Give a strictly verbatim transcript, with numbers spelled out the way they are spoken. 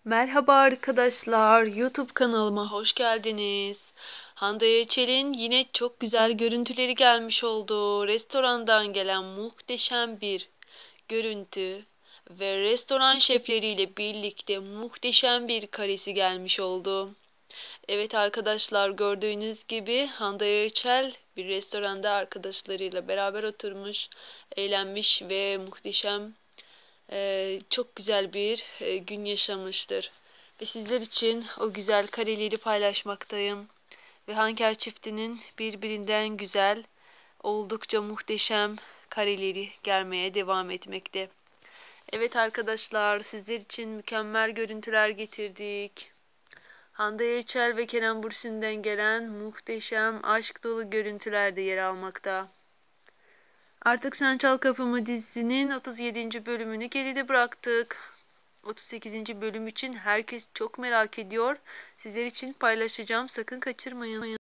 Merhaba arkadaşlar, YouTube kanalıma hoş geldiniz. Hande Erçel'in yine çok güzel görüntüleri gelmiş oldu. Restorandan gelen muhteşem bir görüntü ve restoran şefleriyle birlikte muhteşem bir karesi gelmiş oldu. Evet arkadaşlar, gördüğünüz gibi Hande Erçel bir restoranda arkadaşlarıyla beraber oturmuş, eğlenmiş ve muhteşem ee, çok güzel bir e, gün yaşamıştır. Ve sizler için o güzel kareleri paylaşmaktayım. Ve Hanker çiftinin birbirinden güzel, oldukça muhteşem kareleri gelmeye devam etmekte. Evet arkadaşlar, sizler için mükemmel görüntüler getirdik. Hande Erçel ve Kenan Bürsin'den gelen muhteşem aşk dolu görüntüler de yer almakta. Artık Sen Çal Kapımı dizisinin otuz yedinci bölümünü geride bıraktık. otuz sekizinci bölüm için herkes çok merak ediyor. Sizler için paylaşacağım. Sakın kaçırmayın.